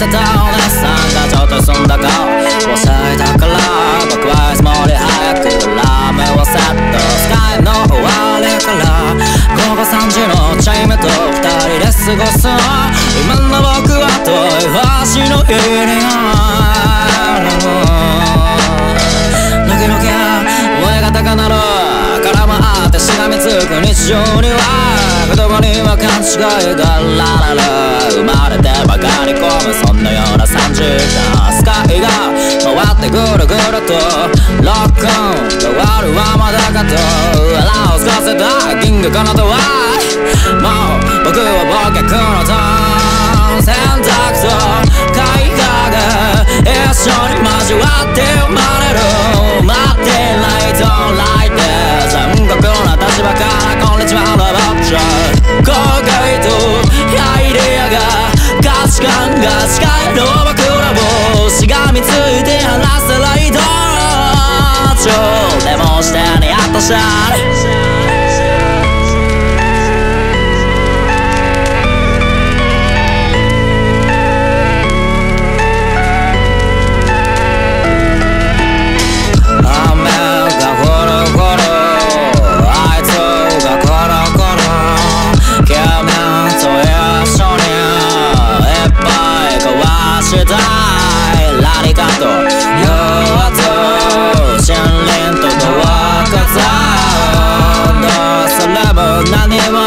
ってたお姉さんがちょっと済んだか教えたから僕はいつもより早くラーメンをセット使いの終わりから午後3時のチャイムと2人で過ごす今の僕は遠い橋の上にあるドキドキ燃えが高鳴る絡まってしがみつく日常には言葉には勘違いがラララ生まれてばかり込むそんなような3時間スカイが回ってぐるぐるとロックン終わるはまだかと腹をすかせたキングかなとはもう僕は忘却のターン選択と絵画が一緒に交わって生まれる待ってないとライト残酷な立場からこんにちはのバッチャー後悔とアイデアが価値観が近いの僕らをしがみついて話せないとでもしてにやっとした何も